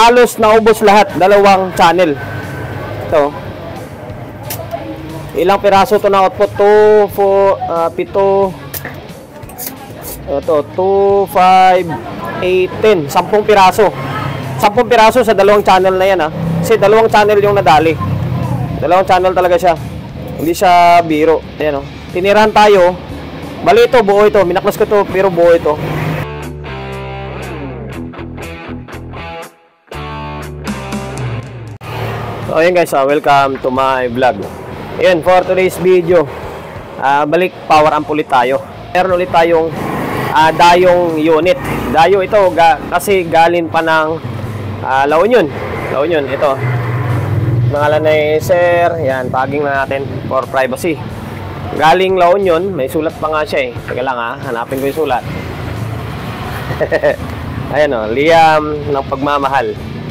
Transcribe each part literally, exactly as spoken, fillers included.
halos naubos lahat, dalawang channel. Ito. Ilang piraso to na output? two, four, uh, pito. Ito, two, five, eight, ten. sampung piraso. sampung piraso sa dalawang channel na yan, ha. Kasi dalawang channel yung nadali. Dalawang channel talaga siya. Hindi siya biro. Ayan, oh. Tinirahan tayo. Bali ito, buo ito. Minaklas ko ito, pero buo ito. So, ayan guys, uh, welcome to my vlog. Ayan, for today's video, uh, balik power amp ulit tayo. Meron ulit tayong uh, dayong unit. Dayo ito, ga kasi galing pa ng uh, La Union. La Union, ito. Nangalan na sir, yan, tagging na natin for privacy. Galing La Union, may sulat pa nga siya eh. Teka lang ha, hanapin ko yung sulat. Ayan o, Liam ng pagmamahal.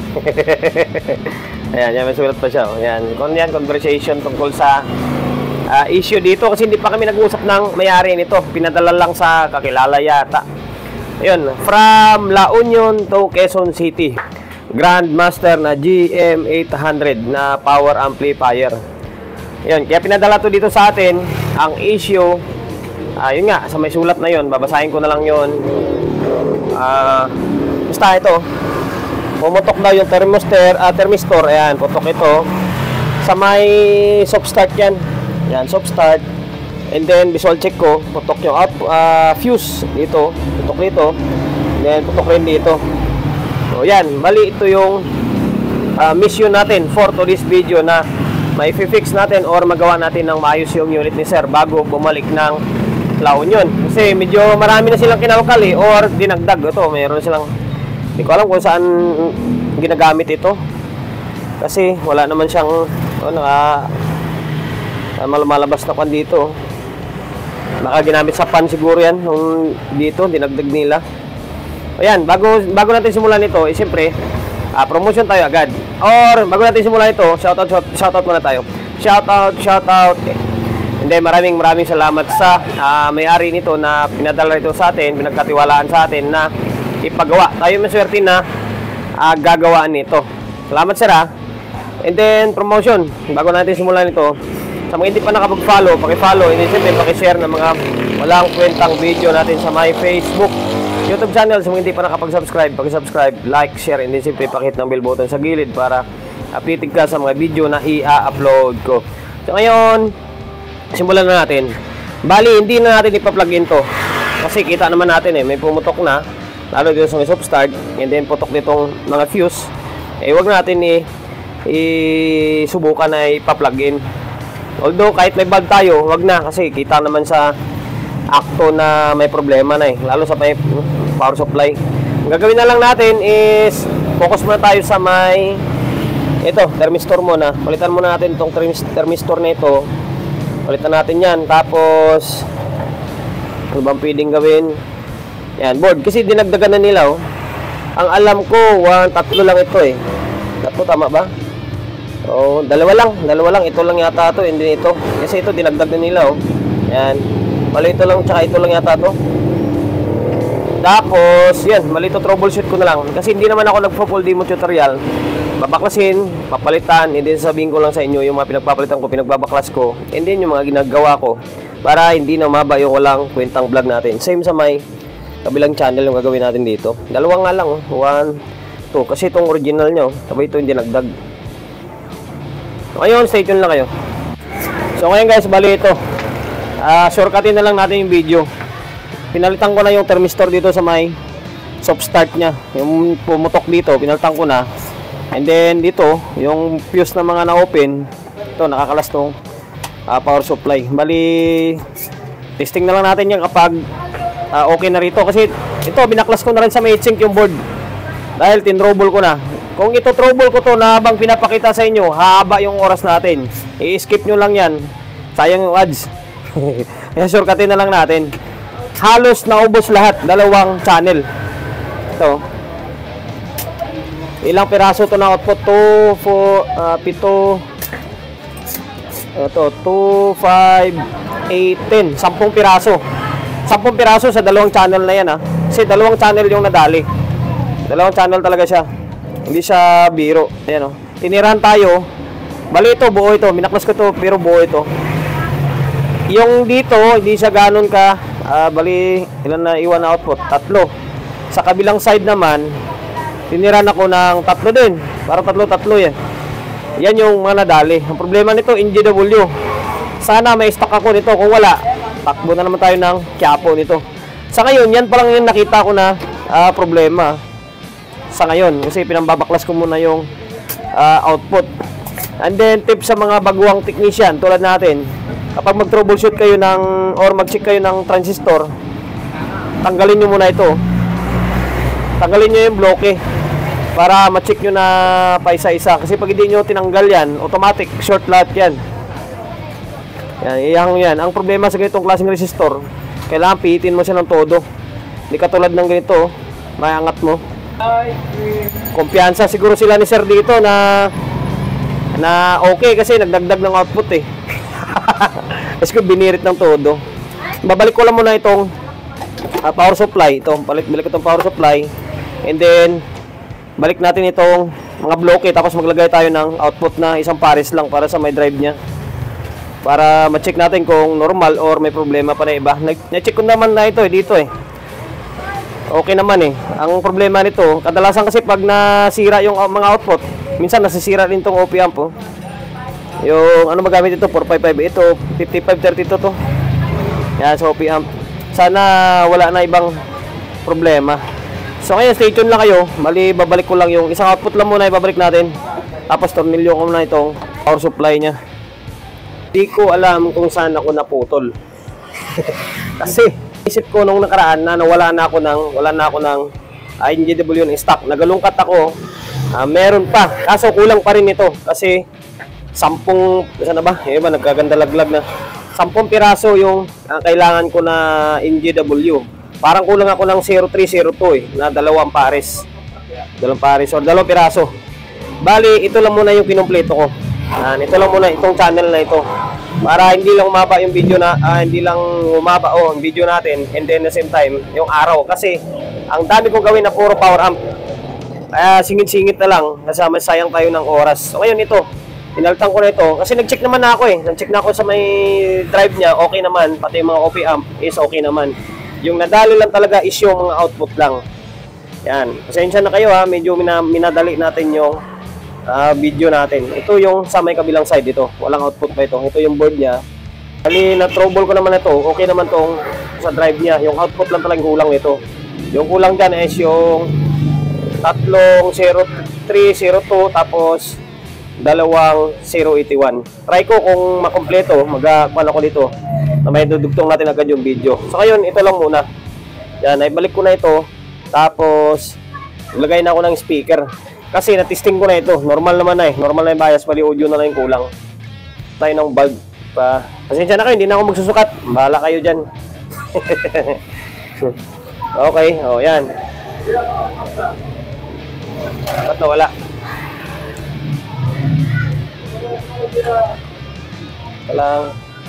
Ayan, yan, may sulat pa siya. Ayan, kung yan, conversation tungkol sa uh, issue dito. Kasi hindi pa kami nag-uusap ng may-ari nito. Pinadala lang sa kakilala yata. Ayun, from La Union to Quezon City. Grandmaster na G M eight hundred na power amplifier. Ayun, kaya pinadala to dito sa atin. Ang issue, uh, yun nga, sa may sulat na yun, babasahin ko na lang yun. Uh, basta ito, pumutok daw yung thermistor, uh, thermistor, ayan, putok ito. Sa may soft start yan. Ayan, soft start. And then, visual check ko, putok yung out, uh, fuse dito, putok dito. And then, putok rin dito. So, yan, mali ito yung uh, mission natin for today's video na may fix natin or magawa natin ng maayos yung unit ni sir bago bumalik ng La Union. Kasi medyo marami na silang kinakali or dinagdag. Ito, mayroon silang, hindi ko alam kung saan ginagamit ito. Kasi wala naman siyang, oh, naka, malabas na pan dito. Baka ginamit sa pan siguro yan nung dito, dinagdag nila. Ayan, bago, bago natin simulan ito, eh, siyempre, Uh, promotion tayo agad. Or bago natin simulan ito, shoutout shout, shoutout muna tayo. Shoutout, shoutout. And then maraming maraming salamat sa uh, may-ari nito na pinadala ito sa atin, pinagkatiwalaan sa atin na ipagawa. Tayo maswerte na uh, gagawaan nito. Salamat sir ha. And then promotion, bago natin simulan ito, sa mga hindi pa nakapag-follow, paki-follow, and then siyempre paki-share ng mga walang kwentang video natin sa my Facebook, YouTube channel. Sa mga hindi pa nakapag-subscribe, paki-subscribe, like, share, and then siyempre pakihit ng bell button sa gilid para updated ka sa mga video na i-upload ko. So ngayon, simulan na natin. Bali, hindi na natin ipa-plug in to. Kasi kita naman natin eh, may pumutok na. Lalo dito sa may soft start, and then putok nitong mga fuse. Eh, wag natin i-subukan na ipa-plug in. Although, kahit may bulb tayo, wag na. Kasi kita naman sa akto na may problema na eh. Lalo sa may power supply. Ang gagawin na lang natin is focus muna tayo sa may ito, thermistor muna. Palitan muna natin itong thermistor na ito. Palitan natin yan. Tapos ano bang pwedeng gawin? Yan, board. Kasi dinagdagan na nila oh. Ang alam ko, one, tatlo lang ito eh. Tatlo, tama ba? Oh, dalawa lang. Dalawa lang. Ito lang yata ito. Hindi ito. Kasi ito dinagdag na nila oh. Yan. Mali ito lang. Tsaka ito lang yata ito. Tapos, yan, mali ito troubleshoot ko na lang. Kasi hindi naman ako nagpo-full demo tutorial. Babaklasin, papalitan, and then sabihin ko lang sa inyo yung mga pinagpapalitan ko, pinagbabaklas ko, and then yung mga ginagawa ko para hindi na maba yung walang kwentang vlog natin. Same sa may kabilang channel yung gagawin natin dito. Dalawa nga lang, one, two. Kasi itong original nyo, sabay ito yung dinagdag. So, ngayon, stay tuned lang kayo. So, ngayon guys, bali ito. Uh, shortcutin na lang natin yung video. Pinalitan ko na yung thermistor dito sa may soft start nya. Yung pumutok dito, pinalitan ko na. And then dito, yung fuse na mga na-open, ito, nakakalas tong uh, power supply. Bali, testing na lang natin yan kapag uh, okay na rito. Kasi ito, binaklas ko na rin sa may heatsink yung board. Dahil tinrouble ko na. Kung ito trouble ko to na habang pinapakita sa inyo, haba yung oras natin. I-skip nyo lang yan. Sayang yung ads. Kaya shortcutin na lang natin. Halos naubos lahat, dalawang channel. Ito. Ilang piraso to na output? two, four, uh, pito. Ito, two, five, eight, ten. sampung piraso. sampung piraso sa dalawang channel na yan ha. Kasi dalawang channel yung nadali. Dalawang channel talaga siya. Hindi siya biro. Ayan o. Tinirahan tayo. Bali ito, buo ito. Minaklas ko ito, pero buo ito. Yung dito, hindi siya ganun ka. Uh, bali, ilan na iwan na output? Tatlo. Sa kabilang side naman, tinirahan ako ng tatlo din. Para tatlo-tatlo yan. Yan yung mga nadali. Ang problema nito, N G W. Sana may stock ako nito. Kung wala, takbo na naman tayo ng Quiapo nito. Sa ngayon, yan pa lang yung nakita ko na uh, problema. Sa ngayon, kasi pinambabaklas ko muna yung uh, output. And then, tip sa mga baguang technician tulad natin, kapag mag-troubleshoot kayo ng or mag-check kayo ng transistor, tanggalin nyo muna ito. Tanggalin nyo yung bloke para ma-check nyo na paisa-isa. Kasi pag hindi nyo tinanggal yan, automatic short lahat yan. Yan, iyang yan. Ang problema sa ganitong klaseng resistor, kailangan pihitin mo siya ng todo. Hindi katulad ng ganito, may angat mo. Kumpiyansa siguro sila ni sir dito na na okay kasi nagdagdag ng output eh. Kasi ko binirit ng todo. Babalik ko lang muna itong uh, power supply. Ito, balik, balik itong power supply. And then balik natin itong mga bloke. Tapos maglagay tayo ng output na isang pares lang para sa may drive nya, para ma-check natin kung normal or may problema pa na iba. Na-check ko naman na ito eh, dito eh. Okay naman eh. Ang problema nito, kadalasan kasi pag nasira yung uh, mga output, minsan nasisira rin itong O P amp oh. Yung ano magamit ito, four five five, ito fifty-five thirty-two to. Yan sa O P amp. Sana wala na ibang problema. So ngayon, stay tuned lang kayo. Mali, babalik ko lang yung isang output lang muna, ibabalik natin. Tapos tornilyo ko muna itong power supply nya. Di ko alam kung saan ako naputol. Kasi isip ko nung nakaraan na nawala na ako ng wala na ako ng uh, N G W ng stock. Nagalungkat ako. Uh, meron pa. Kaso kulang pa rin ito kasi sampung, sana ba? Eh ba nagkaganda laglag na. Sampung piraso yung uh, kailangan ko na N G W. Parang kulang ako ng zero three zero two eh, na dalawang pares. Dalawang pares or dalawang piraso. Bali, ito lang muna yung kinumpleto ko. Yan, ito lang muna itong channel na ito. Para hindi lang umaba yung video na uh, hindi lang umaba oh, yung video natin, and then at the same time yung araw, kasi ang dami kong gawin na puro power amp. Kaya singit-singit na lang, kasama sayang tayo ng oras. So ngayon ito, inaltan ko na ito kasi nag-check naman na ako eh. Nag-check na ako sa may drive niya, okay naman, pati yung mga O P amp is okay naman. Yung nadali lang talaga is yung mga output lang. Yan, pasensya na kayo ha, medyo mina minadali natin yung Uh, video natin. Ito yung sa may kabilang side dito. Walang output pa ito. Ito yung board niya. Kali na trouble ko naman ito. Okay naman tong sa drive niya. Yung output lang talagang kulang nito. Yung kulang dyan is yung tatlong zero three zero two tapos dalawang zero eight one. Try ko kung makompleto. Mag-kuhan ako dito na may dudugtong natin agad yung video. So ngayon, ito lang muna. Yan, ay balik ko na ito. Tapos ilagay na ako ng speaker. Kasi na-testing ko na ito. Normal naman na eh. Normal na yung bias. Pali audio na lang yung kulang. Tayo ng bulb pa. Pasensya na kayo. Hindi na ako magsusukat. Bahala kayo dyan. Okay. O, yan. Ba't nawala? Walang.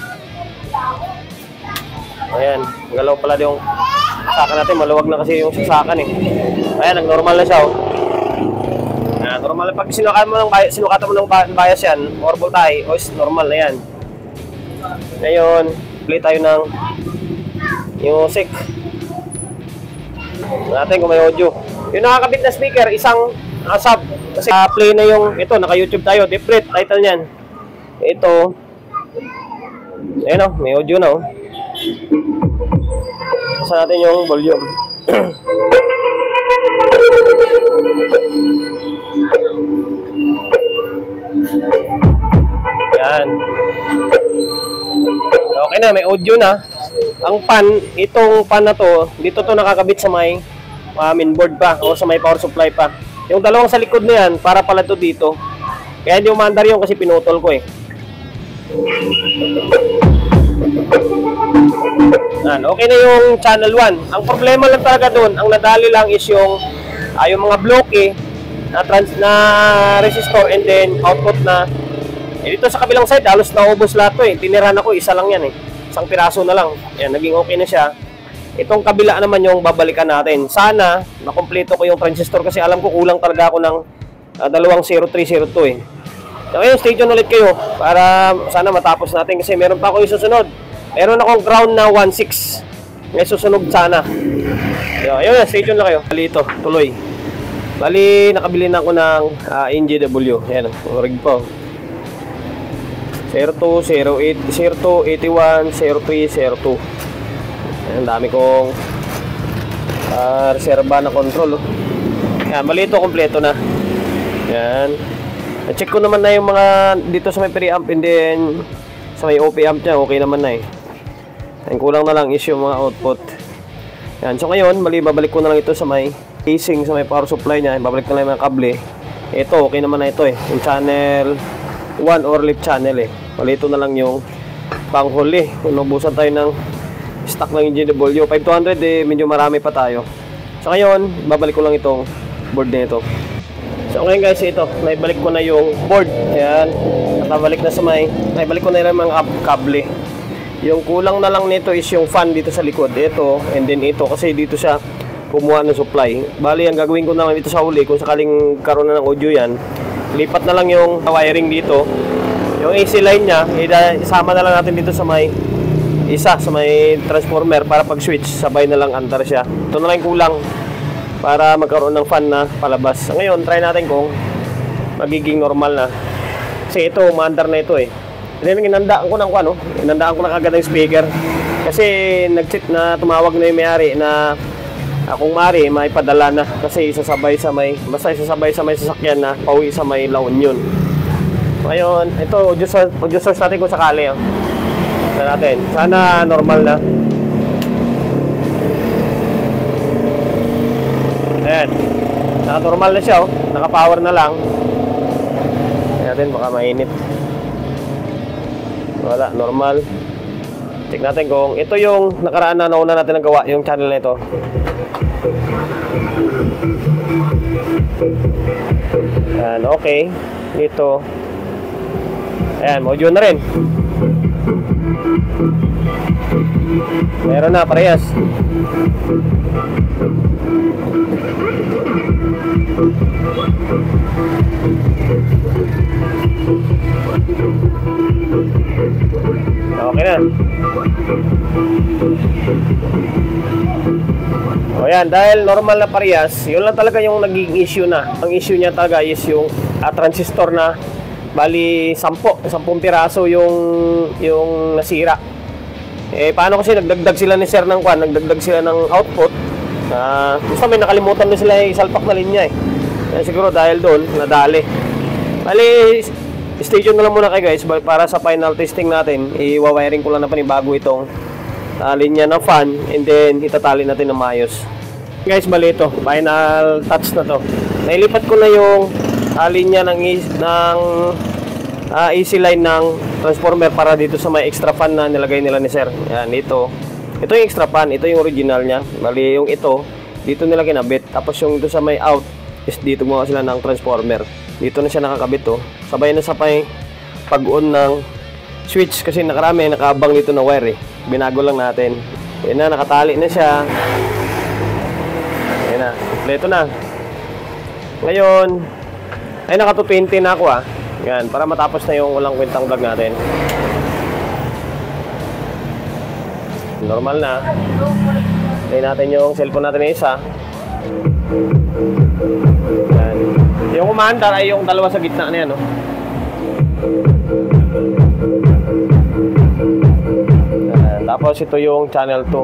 Ayan. Galaw pala yung sasakan natin. Maluwag na kasi yung sasakan eh. Ayan. Nag-normal na siya oh. Uh, normal pag sinukatan mo ng bias, sinukatan mo ng bias yan, or voltahe, o is normal na yan. Ngayon, play tayo ng music. Natin kung may audio. Yung nakakabit na speaker, isang uh, sub. Kasi uh, play na yung, ito, naka-YouTube tayo, Deep Red, title niyan. Ito, ayun o, may audio na o. Basta natin yung volume. Yan. Okay na, may audio na. Ang pan, itong pan na to, dito to nakakabit sa may uh, mainboard pa o sa may power supply pa. Yung dalawang sa likod na yan, para pala to dito. Kaya hindi umandar yung kasi pinutol ko eh. Yan, okay na yung channel one. Ang problema lang talaga doon, ang nadali lang is yung uh, yung mga bloke na, trans, na resistor and then output na eh, dito sa kabilang side halos naubos lahat to eh. Tinirahan ako, isa lang yan eh, isang piraso na lang. Yan, naging okay na siya. Itong kabila naman yung babalikan natin. Sana makompleto ko yung transistor kasi alam ko kulang talaga ako ng uh, dalawang zero three zero two eh. So ngayon, stay tuned ulit kayo para sana matapos natin kasi meron pa ako isusunod. Meron akong ground na one six. May susunod sana. So, ayun, stay tuned lang kayo. Bali ito, tuloy. Bali, nakabili na ako ng uh, N J W. Ayan, rig po. zero two, zero eight, zero two, eighty-one, zero three, zero two. Ayan, dami kong uh, reserva na control. Oh. Ayan, bali ito, kompleto na. Ayan. Na-check ko naman na yung mga dito sa may preamp and then sa may O P amp niya, okay naman na eh. Ang kulang na lang is yung mga output. Yan. So ngayon, mali babalik ko na lang ito sa may casing, sa may power supply niya. Babalik na lang yung mga kable. Ito, okay naman na ito eh. Yung channel one or left channel eh. Mali ito na lang yung panghuli. Kung nabusan tayo ng stock ng N J W five two hundred eh, medyo marami pa tayo. So ngayon, babalik ko lang itong board na ito. So ngayon guys, ito, naibalik ko na yung board. Ayan, nakabalik na sa may, naibalik ko na yung mga kable. Yung kulang na lang nito is yung fan dito sa likod. Ito, and then ito, kasi dito siya kumuha ng supply. Bali, ang gagawin ko na lang dito sa huli, kung sakaling karoon na ng audio yan, lipat na lang yung wiring dito. Yung A C line niya, isama na lang natin dito sa may isa, sa may transformer para pag switch, sabay na lang andar siya. Ito na lang yung kulang para magkaroon ng fan na palabas. Ngayon, try natin kung magiging normal na. Kasi ito, maandar na ito eh. Then, inandaan ko ng ano, inandaan ko na kagad ng speaker. Kasi nag-check na tumawag na yung may-ari na akong mari, may padala na. Kasi isasabay sa may, basta isasabay sa may sasakyan na pauwi sa may La Union. Ngayon, ito, audio source, audio source natin kung sakali. Oh. Sana natin. Sana normal na. Ayan, naka-normal na siya oh. Naka-power na lang. Ayan natin, baka mainit. Wala, normal. Check natin kung ito yung nakaraan na nauna natin nagawa, yung channel na ito. Ayan, okay. Dito. Ayan, audio na rin. Meron na, parehas. Okay na. O yan, dahil normal na parehas, yun lang talaga yung naging issue na. Ang issue niya talaga is yung uh, transistor na bali sampo, sampung piraso yung yung nasira. Eh paano kasi nagdagdag sila ni sir ng kwan, nagdagdag sila ng output. Uh, basta may nakalimutan na sila yung isalpak na linya eh. Kaya siguro dahil doon, nadali. Bali, stay tuned na lang muna kayo guys para sa final testing natin. I-wiring ko lang na panibago itong uh, linya ng fan and then itatali natin ng maayos. Guys, bali ito, final touch na to. Nailipat ko na yung uh, linya ng, ng uh, A C line ng transformer para dito sa may extra fan na nilagay nila ni sir. Yan, ito. Ito yung extra fan, ito yung original niya. Bali yung ito, dito nila kinabit. Tapos yung ito sa may out is dito gumawa sila ng transformer. Dito na siya nakakabit to. Sabay na sa pay pag-on ng switch kasi nakarami nakaabang dito na wire eh. Binago lang natin. Yan na, nakatali na siya. Yan na, kompleto na. Ngayon, ay naka two twenty na ako ah. Yan, para matapos na yung walang kwentang vlog natin. Normal na. Tayo natin yung cellphone natin na isa. Yan. Yung umandar ay yung dalawa sa gitna na yan, no? Yan. Tapos ito yung channel two.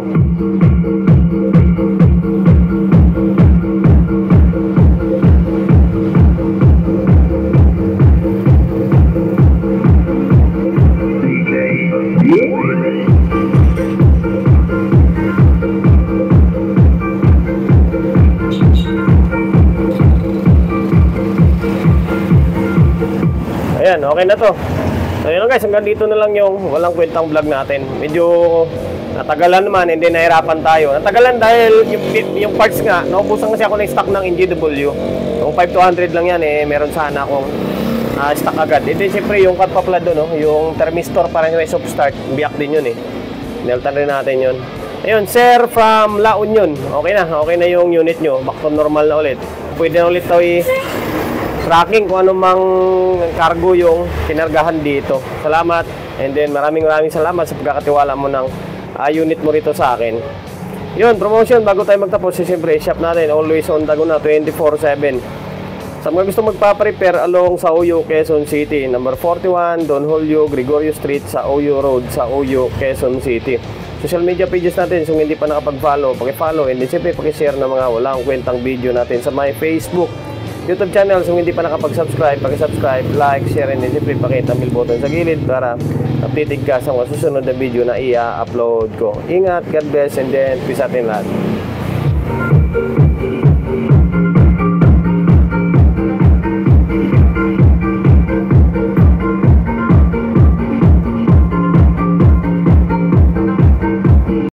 Ayan, okay na to. So yun guys, hanggang dito na lang yung walang kwentang vlog natin. Medyo natagalan naman, hindi nahirapan tayo. Natagalan dahil yung, yung parts nga, naubusan kasi ako ng stock ng N J W. Yung five two hundred lang yan eh, meron sana akong uh, stock agad. Ito siyempre yung cut papla doon, no? Yung thermistor para may soft start, biyak din yun eh. Neltan rin natin yun. Ayun, sir from La Union. Okay na, okay na yung unit nyo. Back to normal na ulit. Pwede na ulit ito i- tracking kung ano mang cargo yung kinargahan dito. Salamat. And then maraming maraming salamat sa pagkakatiwala mo ng uh, unit mo rito sa akin. Yun, promotion bago tayo magtapos. So, siyempre, shop natin always on Taguna twenty-four seven. Sa mga gusto magpa-prepare along sa Oyo, Quezon City, number forty-one, Don Julio Gregorio Street sa Oyo Road sa Oyo, Quezon City. Social media pages natin, so hindi pa nakapag-follow, paki-follow, and then siyempre paki-share ng mga walang kwentang video natin sa my Facebook, YouTube channel. So hindi pa nakapag-subscribe, paki-subscribe, like, share, and then siyempre paki-hit ang bell button sa gilid para updated ka sa mga susunod na video na i-upload ko. Ingat, God bless, and then peace atin lahat.